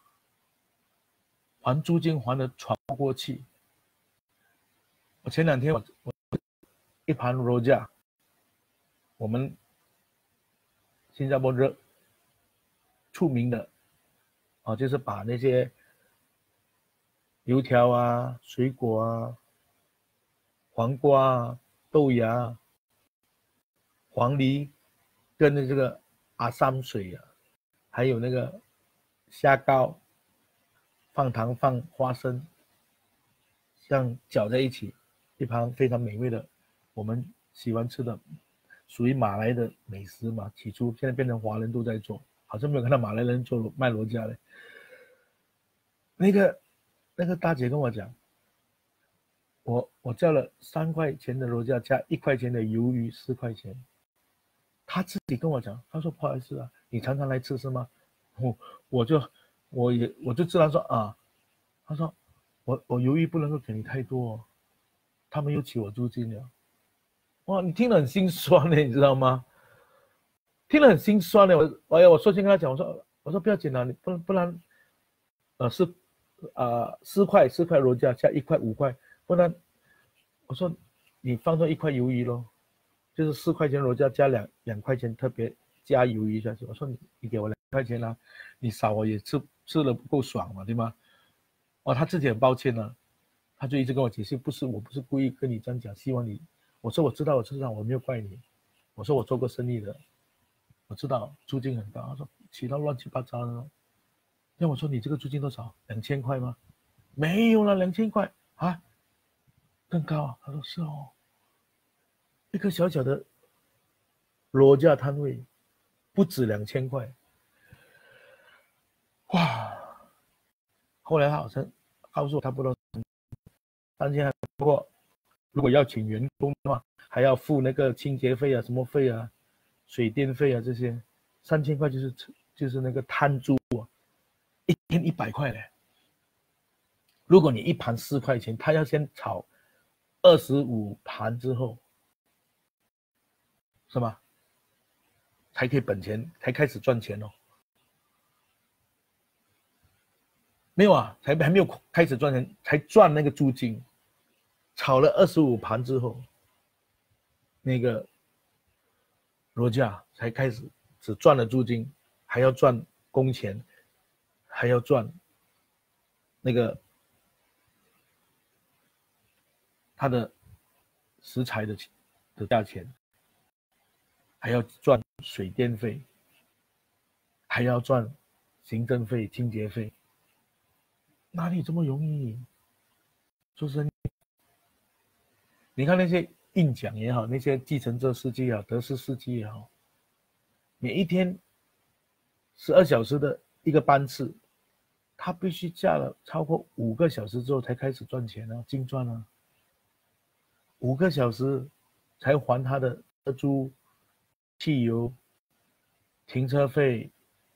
还租金还的喘不过气。我前两天我我一盘肉架。我们新加坡热出名的啊，就是把那些油条啊、水果啊、黄瓜啊、豆芽、黄梨，跟着这个阿三水啊，还有那个虾膏，放糖放花生，这样搅在一起，一盘非常美味的，我们喜欢吃的。属于马来的美食嘛，起初现在变成华人都在做，好像没有看到马来人做卖螺架嘞。那个那个大姐跟我讲，我我叫了三块钱的螺架加一块钱的鱿鱼，四块钱。她自己跟我讲，她说不好意思啊，你常常来吃是吗？我我就我也我就知道说啊，她说我我鱿鱼不能够给你太多哦，他们又起我租金了。哇，你听了很心酸的，你知道吗？听了很心酸的，我我我说先跟他讲，我说我说不要紧了，你不不然，呃是呃四块四块螺架加一块五块，不然我说你放多一块鱿鱼咯，就是四块钱螺架加两两块钱特别加鱿鱼下去。我说你你给我两块钱啦、啊，你少我也吃吃了不够爽嘛，对吗？ 哦，他自己很抱歉呢、啊，他就一直跟我解释，不是我不是故意跟你这样讲，希望你，我说我知道我知道，我没有怪你，我说我做过生意的，我知道租金很高，他说起到乱七八糟的，那我说你这个租金多少？两千块吗？没有了，两千块啊，更高啊，他说是哦，一个小小的裸价摊位，不止两千块，哇！后来他好像告诉我差不多三千，不过如果要请员工的话，还要付那个清洁费啊、什么费啊、水电费啊这些，三千块就是就是那个摊租啊，一天一百块嘞。如果你一盘四块钱，他要先炒二十五盘之后，是吧？才可以本钱，才开始赚钱哦。没有啊，才还没有开始赚钱，才赚那个租金。炒了二十五盘之后，那个罗价才开始只赚了租金，还要赚工钱，还要赚那个他的食材的的价钱，还要赚水电费，还要赚行政费、清洁费，哪里这么容易做生意？你看那些印奖也好，那些计程车司机啊、德士司机也好，每一天十二小时的一个班次，他必须驾了超过五个小时之后才开始赚钱啊，净赚啊，五个小时才还他的车租、汽油、停车费，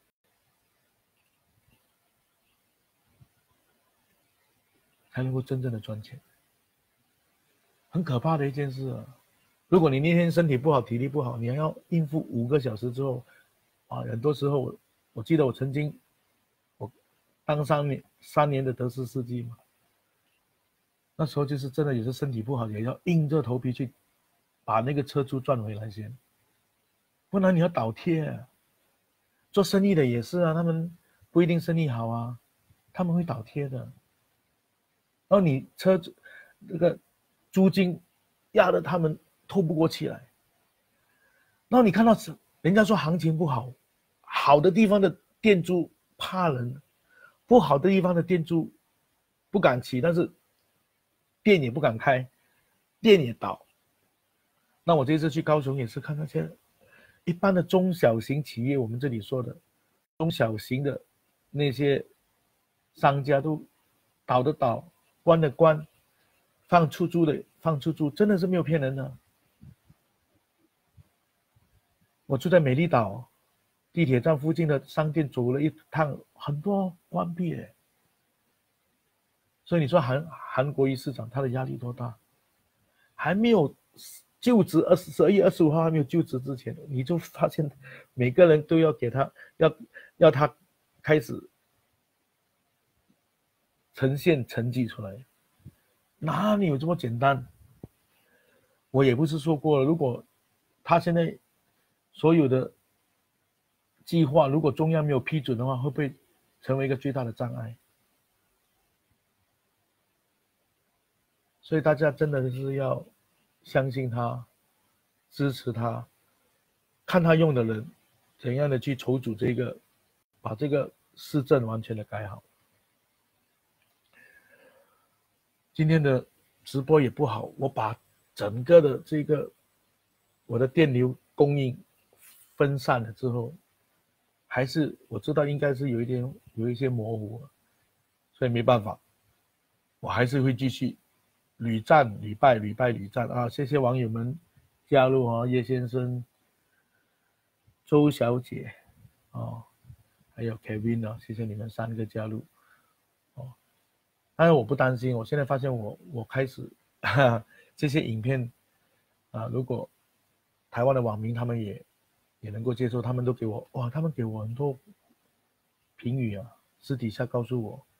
才能够真正的赚钱。很可怕的一件事啊！如果你那天身体不好、体力不好，你还要应付五个小时之后，啊，很多时候我我记得我曾经我当三年三年的德士司机嘛，那时候就是真的有时身体不好，也要硬着头皮去把那个车租赚回来先，不然你要倒贴啊。做生意的也是啊，他们不一定生意好啊，他们会倒贴的。然后你车这个租金压得他们透不过气来，然后你看到人家说行情不好，好的地方的店租怕人，不好的地方的店租不敢起，但是店也不敢开，店也倒。那我这次去高雄也是看那些一般的中小型企业，我们这里说的中小型的那些商家都倒的倒，关的关，放出租的放出租，真的是没有骗人的。我住在美丽岛地铁站附近的商店走了一趟，很多关闭了。所以你说韩韩国瑜市长他的压力多大？还没有就职，二十十二月二十五号还没有就职之前，你就发现每个人都要给他要要他开始呈现成绩出来，哪里有这么简单？我也不是说过了，如果他现在所有的计划如果中央没有批准的话，会不会成为一个最大的障碍？所以大家真的是要相信他，支持他，看他用的人怎样的去筹组这个，把这个市政完全的改好。今天的直播也不好，我把整个的这个我的电流供应分散了之后，还是我知道应该是有一点有一些模糊，所以没办法，我还是会继续屡战屡败，屡败屡战啊！谢谢网友们加入啊，叶先生、周小姐哦，还有 Kevin 啊，谢谢你们三个加入哦。但是我不担心，我现在发现我我开始哈哈这些影片啊，如果台湾的网民他们也也能够接受，他们都给我哇，他们给我很多评语啊，私底下告诉我，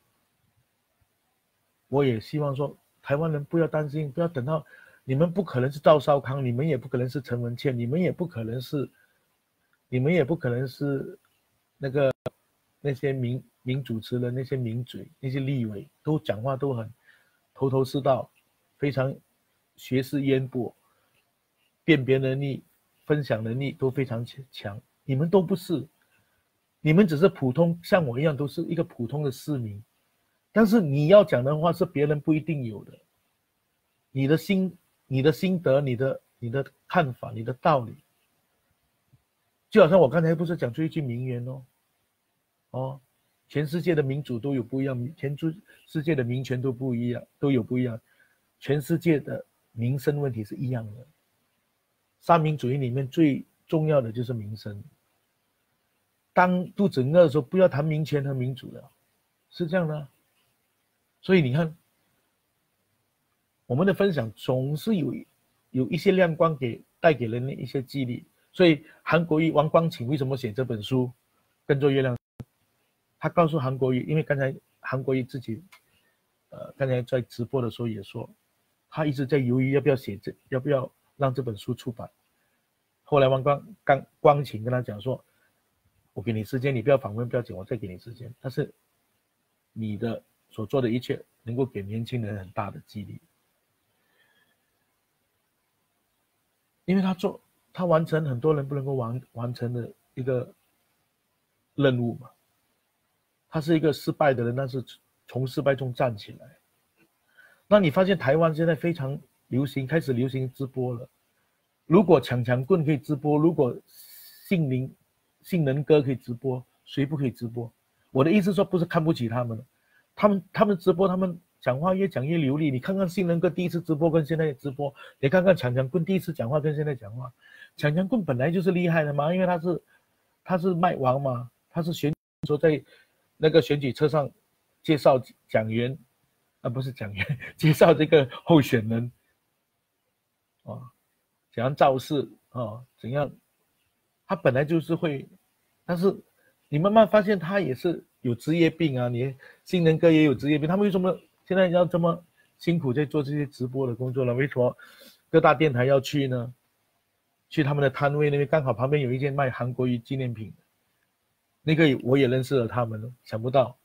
我也希望说台湾人不要担心，不要等到你们不可能是赵少康，你们也不可能是陈文茜，你们也不可能是，你们也不可能是那个那些名名主持人、那些名嘴、那些立委都讲话都很头头是道，非常学识渊博，辨别能力、分享能力都非常强。你们都不是，你们只是普通，像我一样都是一个普通的市民。但是你要讲的话是别人不一定有的，你的心、你的心得、你的你的看法、你的道理，就好像我刚才不是讲出一句名言哦，哦，全世界的民主都有不一样，全世界的民权都不一样，都有不一样，全世界的民生问题是一样的。三民主义里面最重要的就是民生。当肚子饿的时候，不要谈民权和民主了，是这样的。所以你看，我们的分享总是有有一些亮光给带给人的一些激励。所以韩国瑜王光庆为什么写这本书《跟着月亮》？他告诉韩国瑜，因为刚才韩国瑜自己，呃，刚才在直播的时候也说，他一直在犹豫要不要写这，要不要让这本书出版。后来王光刚光庆跟他讲说，我给你时间，你不要访问，不要紧，我再给你时间。但是你的所做的一切能够给年轻人很大的激励，因为他做他完成很多人不能够完完成的一个任务嘛。他是一个失败的人，但是从失败中站起来。那你发现台湾现在非常流行，开始流行直播了。如果强强棍可以直播，如果杏林杏仁哥可以直播，谁不可以直播？我的意思说不是看不起他们，他们他们直播，他们讲话越讲越流利。你看看杏仁哥第一次直播跟现在直播，你看看强强棍第一次讲话跟现在讲话，强强棍本来就是厉害的嘛，因为他是他是卖王嘛，他是选说在那个选举车上介绍讲员，啊不是讲员，介绍这个候选人，啊，怎样造势啊，怎样，他本来就是会，但是你慢慢发现他也是有职业病啊，你杏仁哥也有职业病，他们为什么现在要这么辛苦在做这些直播的工作呢？为什么各大电台要去呢？去他们的摊位那边，刚好旁边有一间卖韩国瑜纪念品，那个我也认识了他们，想不到。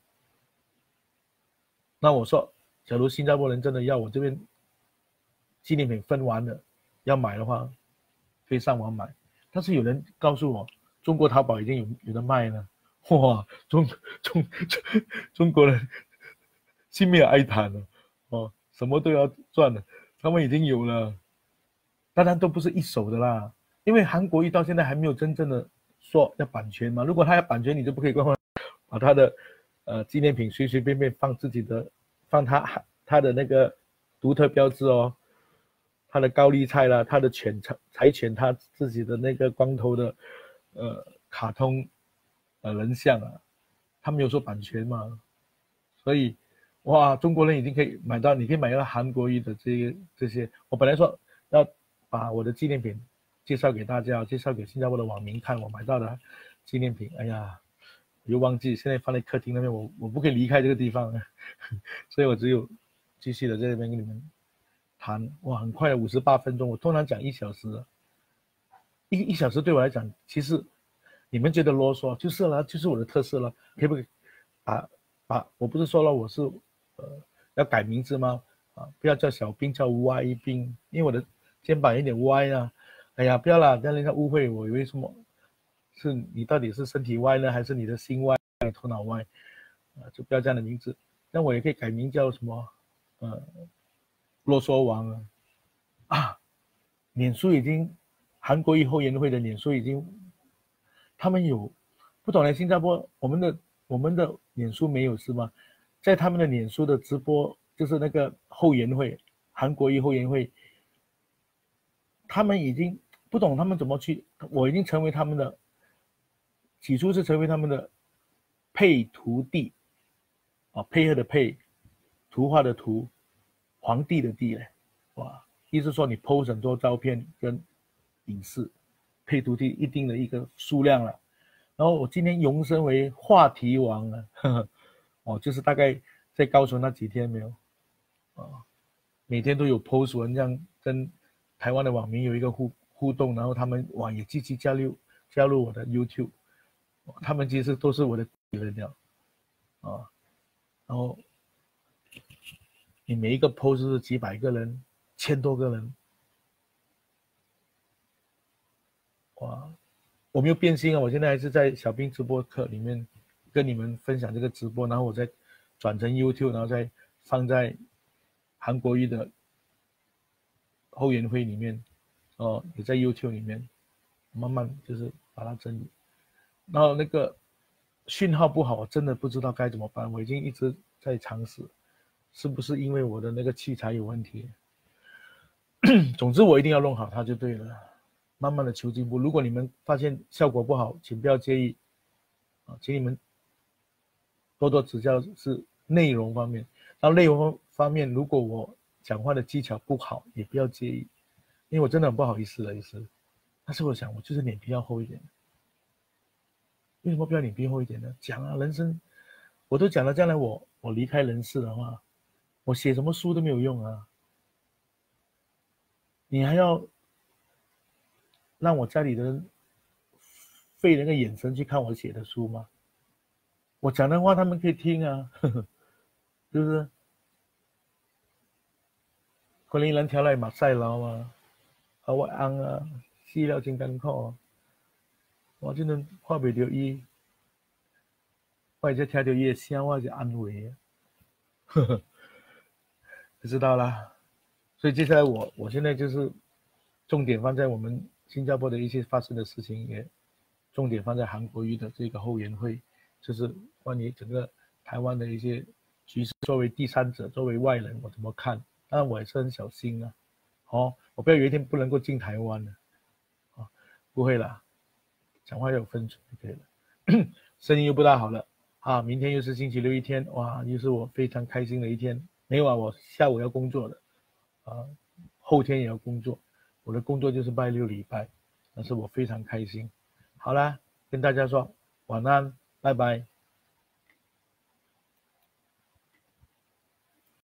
那我说，假如新加坡人真的要我这边纪念品分完了，要买的话，可以上网买。但是有人告诉我，中国淘宝已经有有的卖了。哇，中中中中国人心没有哀谈了，哦，什么都要赚了，他们已经有了。当然都不是一手的啦，因为韩国瑜到现在还没有真正的说要版权嘛。如果他要版权，你就不可以光光把他的呃纪念品随随便便放自己的，放他他的那个独特标志哦，他的高丽菜啦，他的犬柴犬，他自己的那个光头的呃卡通呃人像啊，他没有说版权嘛，所以哇，中国人已经可以买到，你可以买到韩国瑜的这些这些。我本来说要把我的纪念品介绍给大家，介绍给新加坡的网民看，我买到的纪念品。哎呀，我又忘记，现在放在客厅那边，我我不可以离开这个地方，所以我只有继续的在这边跟你们谈。哇，很快五十八分钟，我通常讲一小时，一一小时对我来讲，其实你们觉得啰嗦，就是了，就是我的特色了。可不可以把把？我不是说了我是呃要改名字吗？啊，不要叫小兵，叫歪兵，因为我的肩膀有点歪啊。哎呀，不要啦，让人家误会我以为什么是你到底是身体歪呢，还是你的心歪、头脑歪啊？就不要这样的名字。那我也可以改名叫什么？呃，啰嗦王啊！啊，脸书已经韩国瑜后援会的脸书已经，他们有不懂的新加坡，我们的我们的脸书没有是吗？在他们的脸书的直播，就是那个后援会，韩国瑜后援会，他们已经不懂他们怎么去，我已经成为他们的，起初是成为他们的配图地，啊，配合的配，图画的图，皇帝的帝嘞，哇，意思说你 po 很多照片跟影视，配图地一定的一个数量了。然后我今天荣升为话题王了，呵呵，哦，就是大概在高雄那几天没有，啊，每天都有 post 文，这样跟台湾的网民有一个互互动，然后他们哇也积极加入加入我的 YouTube，他们其实都是我的人了啊，然后你每一个 post 是几百个人，千多个人，哇！我没有变心啊，我现在还是在小兵直播课里面跟你们分享这个直播，然后我再转成 YouTube， 然后再放在韩国瑜的后援会里面，哦，也在 YouTube 里面，慢慢就是把它整理。然后那个讯号不好，我真的不知道该怎么办，我已经一直在尝试，是不是因为我的那个器材有问题？总之我一定要弄好它就对了。慢慢的求进步。如果你们发现效果不好，请不要介意啊，请你们多多指教，是内容方面。然后内容方面，如果我讲话的技巧不好，也不要介意，因为我真的很不好意思的意思。但是我想，我就是脸皮要厚一点。为什么不要脸皮厚一点呢？讲啊，人生我都讲了，将来我我离开人世的话，我写什么书都没有用啊。你还要让我家里的人费那个眼神去看我写的书吗？我讲的话他们可以听啊，呵呵，是不是？可能人跳来马赛佬嘛，啊我翁啊，死了真艰苦啊，我真能看不到伊，我只听到伊的声，我就安慰啊，呵呵，就知道啦。所以接下来我我现在就是重点放在我们新加坡的一些发生的事情，也重点放在韩国瑜的这个后援会，就是关于整个台湾的一些局势，作为第三者，作为外人，我怎么看？当然我也是很小心啊，哦，我不要有一天不能够进台湾了，啊、哦，不会啦，讲话要有分寸就可以了。生意又不大好了啊，明天又是星期六一天，哇，又是我非常开心的一天。没有啊，我下午要工作的。啊，后天也要工作，我的工作就是拜六礼拜，但是我非常开心。好啦，跟大家说晚安，拜拜。